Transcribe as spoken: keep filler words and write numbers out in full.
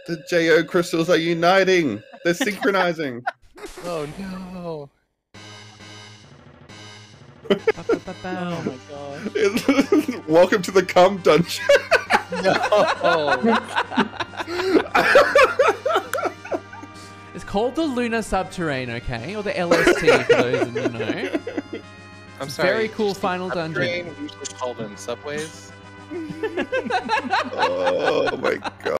The J O crystals are uniting. They're synchronizing. Oh no. Oh my god. Welcome to the cum dungeon. No. It's called the Lunar Subterrane, okay? Or the L S T for those in the know. I'm sorry. Very cool just final the dungeon. train, usually called in subways. Oh my god.